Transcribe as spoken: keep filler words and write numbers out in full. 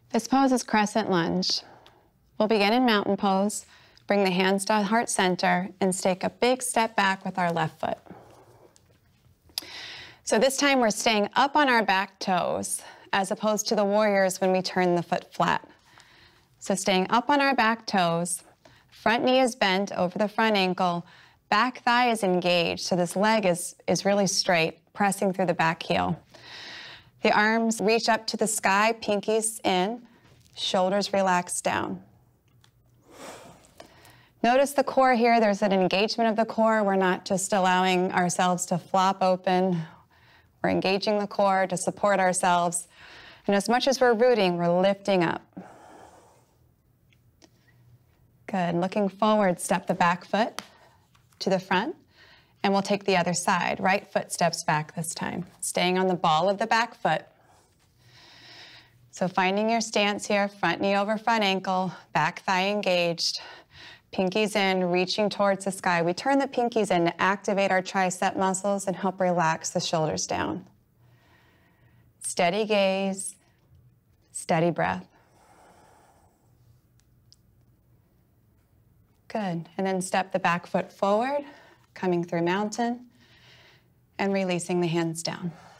This pose is Crescent Lunge. We'll begin in mountain pose, bring the hands to heart center, and take a big step back with our left foot. So this time we're staying up on our back toes, as opposed to the warriors when we turn the foot flat. So staying up on our back toes, front knee is bent over the front ankle, back thigh is engaged, so this leg is, is really straight, pressing through the back heel. The arms reach up to the sky, pinkies in, shoulders relax down. Notice the core here, there's an engagement of the core. We're not just allowing ourselves to flop open. We're engaging the core to support ourselves. And as much as we're rooting, we're lifting up. Good, looking forward, step the back foot to the front, and we'll take the other side. Right foot steps back this time, staying on the ball of the back foot. So finding your stance here, front knee over front ankle, back thigh engaged, pinkies in, reaching towards the sky. We turn the pinkies in to activate our tricep muscles and help relax the shoulders down. Steady gaze, steady breath. Good, and then step the back foot forward, coming through mountain, and releasing the hands down.